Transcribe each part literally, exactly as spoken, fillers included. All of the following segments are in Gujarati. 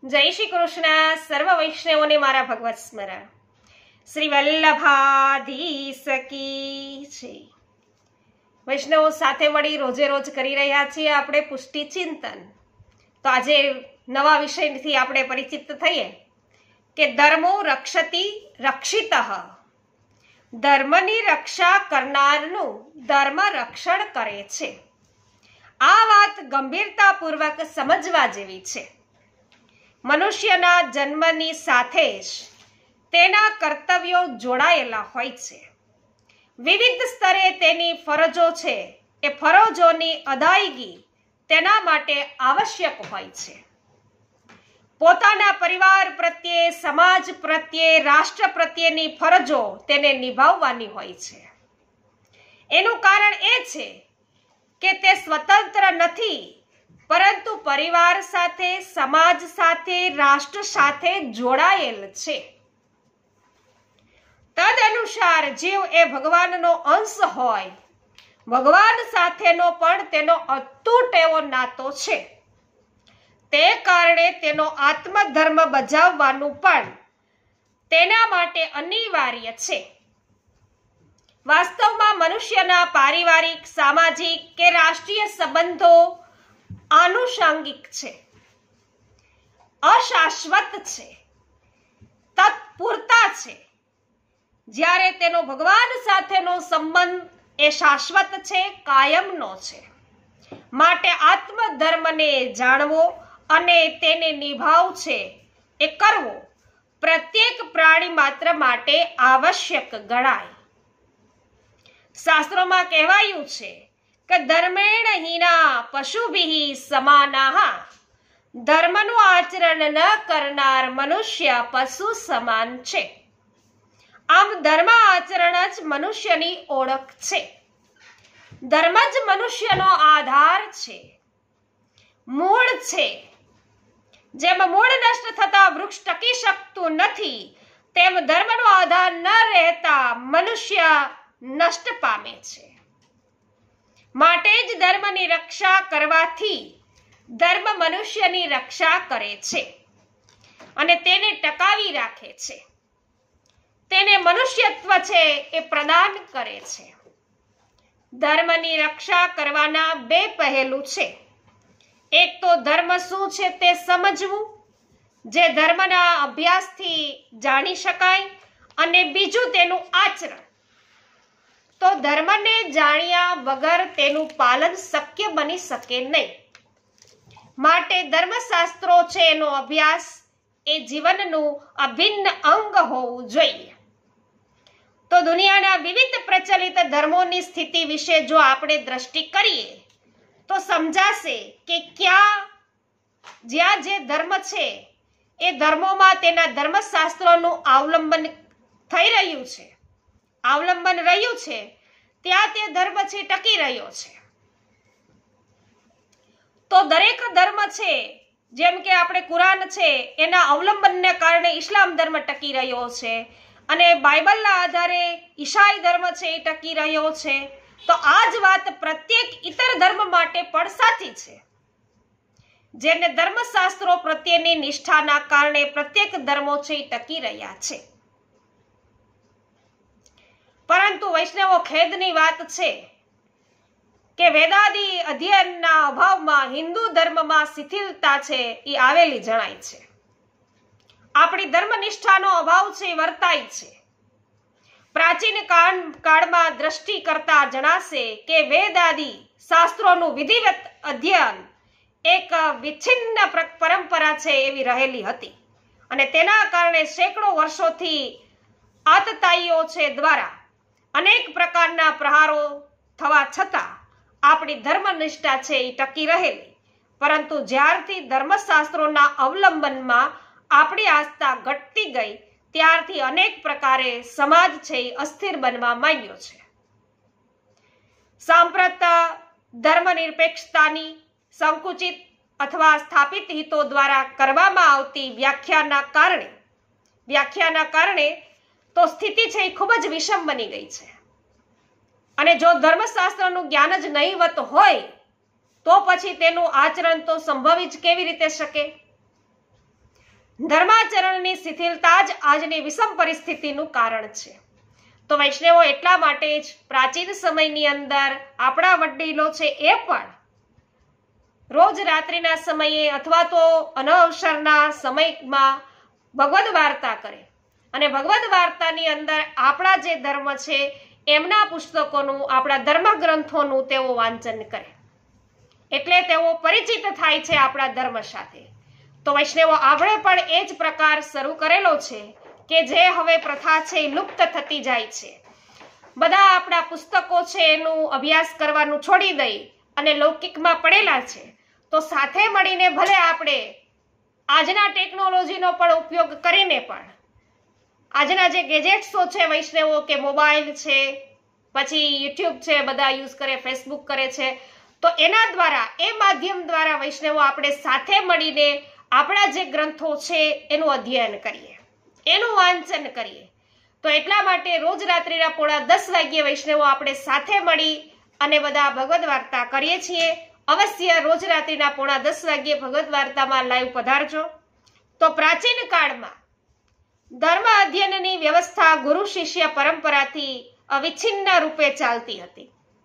જય શ્રી કૃષ્ણ. સર્વ વૈષ્ણવોને મારા ભગવત સ્મરણ. શ્રી વલ્લભાધીશ કી છે. વૈષ્ણવો સાથે મળી રોજે રોજ કરી રહ્યા છીએ આપણે પુષ્ટિ ચિંતન. તો આજે નવા વિષયથી આપણે પરિચિત થઈએ કે ધર્મો રક્ષતી રક્ષિત. ધર્મની રક્ષા કરનારનું ધર્મ રક્ષણ કરે છે. આ વાત ગંભીરતાપૂર્વક સમજવા જેવી છે. મનુષ્યના જન્મની સાથે જ તેના કર્તવ્યો જોડાયેલા હોય છે. વિવિધ સ્તરે તેની ફરજો છે એ ફરજોની અદાયગી તેના માટે આવશ્યક હોય છે. પોતાના પરિવાર પ્રત્યે, સમાજ પ્રત્યે, રાષ્ટ્ર પ્રત્યેની ફરજો તેને નિભાવવાની હોય છે. એનું કારણ એ છે કે તે સ્વતંત્ર નથી, પરંતુ પરિવાર સાથે, સમાજ સાથે, રાષ્ટ્ર સાથે જોડાયેલ છે. તદ અનુસાર જીવ એ ભગવાનનો અંશ હોય. ભગવાન સાથેનો પણ તેનો અતૂટ એવો નાતો છે. તે કારણે તેનો આત્મધર્મ બજાવવાનું પણ તેના માટે અનિવાર્ય છે. વાસ્તવમાં મનુષ્યના પારિવારિક, સામાજિક કે રાષ્ટ્રીય સંબંધો આનુષંગિક છે, અશાશ્વત છે, તત્પૂરતા છે. જ્યારે તેનો ભગવાન સાથેનો સંબંધ એ શાશ્વત છે, કાયમનો છે. માટે આત્મધર્મને જાણવો અને તેને નિભાવ છે એ કરવો પ્રત્યેક પ્રાણી માત્ર માટે આવશ્યક ગણાય. શાસ્ત્રોમાં કહેવાયું છે કે ધર્મેણ હીના પશુભિઃ સમાનાઃ. ધર્મનું આચરણ ન કરનાર મનુષ્ય પશુ સમાન છે. આમ ધર્મ આચરણ જ મનુષ્યની ઓળખ છે. ધર્મ જ મનુષ્યનો આધાર છે, મૂળ છે. જેમ મૂળ નષ્ટ થતા વૃક્ષ ટકી શકતું નથી, તેમ ધર્મનો આધાર ન રહેતા મનુષ્ય નષ્ટ પામે છે. માટે જ ધર્મની રક્ષા કરવાથી ધર્મ મનુષ્યની રક્ષા કરે છે અને તેને ટકાવી રાખે છે. તેને મનુષ્યત્વ છે એ પ્રદાન કરે છે. ધર્મની રક્ષા કરવાના બે પહેલું છે. એક તો ધર્મ શું છે તે સમજવું, જે ધર્મના અભ્યાસથી જાણી શકાય, અને બીજું તેનું આચરણ. તો ધર્મને જાણ્યા વગર તેનું પાલન શક્ય બની શકે નહીં. માટે ધર્મશાસ્ત્રો છે એનો અભ્યાસ એ જીવનનું અભિન્ન અંગ હોવું જોઈએ. તો દુનિયાના વિવિધ પ્રચલિત ધર્મોની સ્થિતિ વિશે જો આપણે દ્રષ્ટિ કરીએ તો સમજાશે કે ક્યાં જ્યાં જે ધર્મ છે એ ધર્મોમાં તેના ધર્મશાસ્ત્રોનું અવલંબન થઈ રહ્યું છે, અવલંબન રહ્યું છે, ત્યાં તે ધર્મ છે ટકી રહ્યો છે. તો દરેક ધર્મ છે, જેમ કે આપણે કુરાન છે એના અવલંબનને કારણે ઇસ્લામ ધર્મ ટકી રહ્યો છે, અને બાઇબલના આધારે ઈસાઈ ધર્મ છે એ ટકી રહ્યો છે. તો આ જ વાત પ્રત્યેક ઇતર ધર્મ માટે પણ સાચી છે. જેને ધર્મશાસ્ત્રો પ્રત્યેની નિષ્ઠાના કારણે પ્રત્યેક ધર્મો છે એ ટકી રહ્યા છે. પરંતુ વૈષ્ણવો, ખેદની વાત છે કે વેદાદી અધ્યયનના અભાવમાં હિન્દુ ધર્મમાં શિથિલતા છે એ આવેલી જણાય છે. આપણી ધર્મનિષ્ઠાનો અભાવ છે એ વર્તાય છે. પ્રાચીન કાળમાં દ્રષ્ટિ કરતા જણાશે કે વેદાદી શાસ્ત્રોનું વિધિવત અધ્યયન એક વિચ્છિન્ન પરંપરા છે એવી રહેલી હતી, અને તેના કારણે સેંકડો વર્ષોથી આતતાઈઓ છે દ્વારા અનેક પ્રકારના પ્રહારો થવા છતાં આપણી ધર્મનિષ્ઠા છે એ ટકી રહેલી. પરંતુ જ્યારથી ધર્મશાસ્ત્રોના અવલંબનમાં આપણી આસ્થા ઘટતી ગઈ, ત્યારથી અનેક પ્રકારે સમાજ છે એ અસ્થિર બનવા માંડ્યો છે. સાંપ્રત ધર્મનિરપેક્ષતાની સંકુચિત અથવા સ્થાપિત હિતો દ્વારા કરવામાં આવતી વ્યાખ્યાના કારણે વ્યાખ્યાના કારણે તો સ્થિતિ છે એ ખૂબ જ વિષમ બની ગઈ છે. અને જો ધર્મશાસ્ત્રનું જ્ઞાન જ નહીવત હોય તો પછી તેનું આચરણ તો સંભવી જ કેવી રીતે શકે? ધર્માચરણની શિથિલતા જ આજની વિષમ પરિસ્થિતિનું કારણ છે. તો વૈષ્ણવો એટલા માટે જ પ્રાચીન સમયની અંદર આપણા વડીલો છે એ પણ રોજ રાત્રિના સમયે અથવા તો અનવસરના સમયમાં ભગવદ વાર્તા કરે અને ભગવદ વાર્તાની અંદર આપણા જે ધર્મ છે એમના પુસ્તકોનું, આપણા ધર્મ ગ્રંથોનું તેઓ વાંચન કરે, એટલે તેઓ પરિચિત થાય છે આપણા ધર્મ સાથે. તો વૈષ્ણવો આપણે પણ એ જ પ્રકાર શરૂ કરેલો છે કે જે હવે પ્રથા છે લુપ્ત થતી જાય છે. બધા આપણા પુસ્તકો છે એનું અભ્યાસ કરવાનું છોડી દઈ અને લૌકિકમાં પડેલા છે. તો સાથે મળીને ભલે આપણે આજના ટેકનોલોજીનો પણ ઉપયોગ કરીને પણ આજના જે ગેજેટ્સો છે વૈષ્ણવો, કે મોબાઈલ છે, પછી યુટ્યુબ છે, બધા યુઝ કરે, ફેસબુક કરે છે, તો એના દ્વારા, એ માધ્યમ દ્વારા વૈષ્ણવો આપણે સાથે મળીને આપણા જે ગ્રંથો છે એનું અધ્યયન કરીએ, એનું વાંચન કરીએ. તો એટલા માટે રોજ રાત્રિના પોણા દસ વાગ્યે વૈષ્ણવો આપણે સાથે મળી અને બધા ભગવદ વાર્તા કરીએ છીએ. અવશ્ય રોજ રાત્રિના પોણા દસ વાગ્યે ભગવદ વાર્તામાં લાઈવ પધારજો. તો પ્રાચીન કાળમાં ધર્મ અધ્યયનની વ્યવસ્થા ગુરુ શિષ્ય પરંપરાથી અવિચ્છિન્ન રૂપે ચાલતી હતી.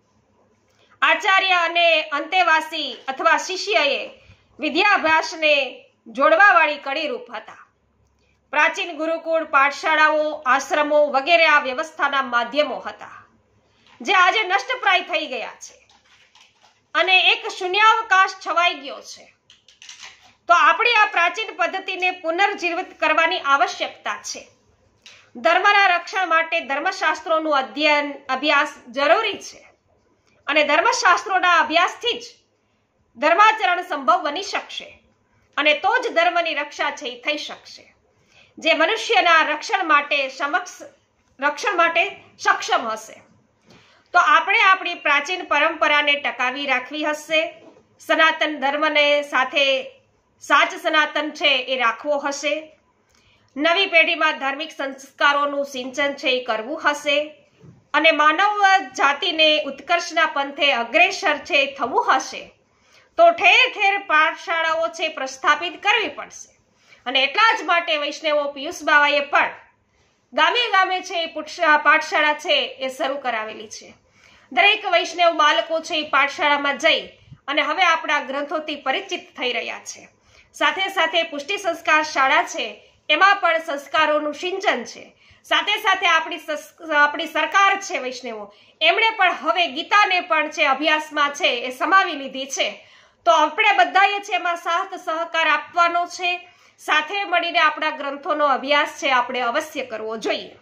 આચાર્ય અને અંતેવાસી અથવા શિષ્યએ વિદ્યાભ્યાસને જોડવા વાળી કડીરૂપ હતા. પ્રાચીન ગુરુકુળ, પાઠશાળાઓ, આશ્રમો વગેરે આ વ્યવસ્થાના માધ્યમો હતા, જે આજે નષ્ટપ્રાય થઈ ગયા છે અને એક શૂન્યાવકાશ છવાઈ ગયો છે. તો આપણી આ પ્રાચીન પદ્ધતિને પુનર્જીવિત કરવાની આવશ્યકતા છે. ધર્મના રક્ષણ માટે ધર્મશાસ્ત્રોનું અધ્યયન, અભ્યાસ જરૂરી છે અને ધર્મશાસ્ત્રોના અભ્યાસથી જ ધર્માચરણ સંભવ બની શકશે અને તો જ ધર્મની રક્ષા છે એ થઈ શકશે, જે મનુષ્યના રક્ષણ માટે સમક્ષ રક્ષણ માટે સક્ષમ હશે. તો આપણે આપણી પ્રાચીન પરંપરાને ટકાવી રાખવી હશે. સનાતન ધર્મને સાથે સાચ સનાતન છે એ રાખવો હશે. નવી પેઢીમાં ધાર્મિક સંસ્કારોનું સિંચન છે એ કરવું હશે અને માનવ જાતિને ઉત્કર્ષના પંથે અગ્રેસર છે થવું હશે. તો ઠેર ઠેર પાઠશાળાઓ છે પ્રસ્થાપિત કરવી પડશે અને એટલા જ માટે વૈષ્ણવો પિયુષ બાવાએ પણ ગામે ગામે છે એ પાઠશાળા છે એ શરૂ કરાવેલી છે. દરેક વૈષ્ણવ બાળકો છે એ પાઠશાળામાં જઈ અને હવે આપણા ગ્રંથોથી પરિચિત થઈ રહ્યા છે. સાથે સાથે પુષ્ટિ સંસ્કાર શાળા છે એમાં પણ સંસ્કારોનું સિંચન છે. સાથે સાથે આપણી આપણી સરકાર છે વૈષ્ણવો, એમણે પણ હવે ગીતાને પણ છે અભ્યાસમાં છે એ સમાવી લીધી છે. તો આપણે બધાએ છે એમાં સાથ સહકાર આપવાનો છે. સાથે મળીને આપણા ગ્રંથોનો અભ્યાસ છે આપણે અવશ્ય કરવો જોઈએ.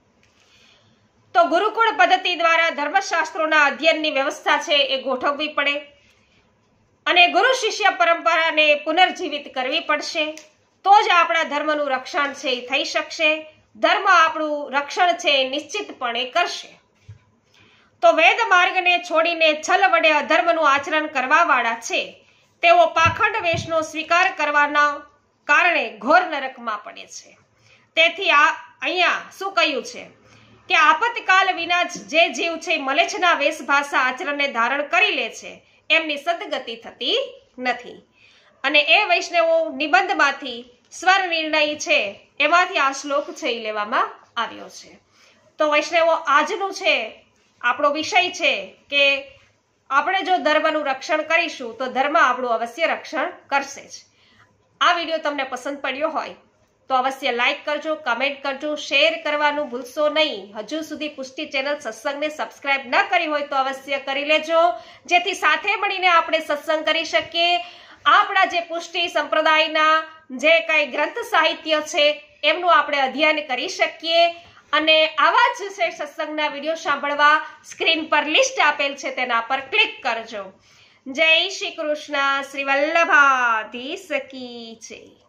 તો ગુરુકુળ પદ્ધતિ દ્વારા ધર્મશાસ્ત્રોના અધ્યયનની વ્યવસ્થા છે એ ગોઠવવી પડે અને ગુરુ શિષ્ય પરંપરાને પુનર્જીવિત કરવી પડશે. તો જ આપણા ધર્મનું રક્ષણ છે એ થઈ શકશે. ધર્મ આપણું રક્ષણ છે એ નિશ્ચિતપણે કરશે. તો વેદ માર્ગને છોડીને છલ વડે અધર્મનું આચરણ કરવા વાળા છે તેઓ પાખંડ વેશનો સ્વીકાર કરવાના કારણે ઘોર નરકમાં પડે છે. તેથી આ અહીંયા શું કહ્યું છે કે આપતકાલ વિના જે જીવ છે મલેચ્છના વેશભાષા આચરણને ધારણ કરી લે છે એમની સદગતિ થતી નથી. અને એ વૈષ્ણવો નિબંધમાંથી સ્વર નિર્ણય છે એમાંથી આ શ્લોક છે એ લેવામાં આવ્યો છે. તો વૈષ્ણવો આજનું છે આપણો વિષય છે કે આપણે જો ધર્મનું રક્ષણ કરીશું તો ધર્મ આપણું અવશ્ય રક્ષણ કરશે જ. આ વિડીયો તમને પસંદ પડ્યો હોય તો અવશ્ય લાઈક કરજો, કમેન્ટ કરજો, શેર કરવાનું ભૂલશો નહીં. હજુ સુધી પુષ્ટિ ચેનલ સત્સંગને સબસ્ક્રાઇબ ન કરી હોય તો અવશ્ય કરી લેજો, જેથી સાથે મળીને આપણે સત્સંગ કરી શકીએ. આપણા જે પુષ્ટિ સંપ્રદાયના જે કઈ ગ્રંથ સાહિત્ય છે એમનું આપણે અધ્યયન કરી શકીએ. અને આવા જ છે સત્સંગના વિડીયો સાંભળવા સ્ક્રીન પર લિસ્ટ આપેલ છે તેના પર ક્લિક કરજો. જય શ્રી કૃષ્ણ. શ્રી વલ્લભાધીશ કી જય.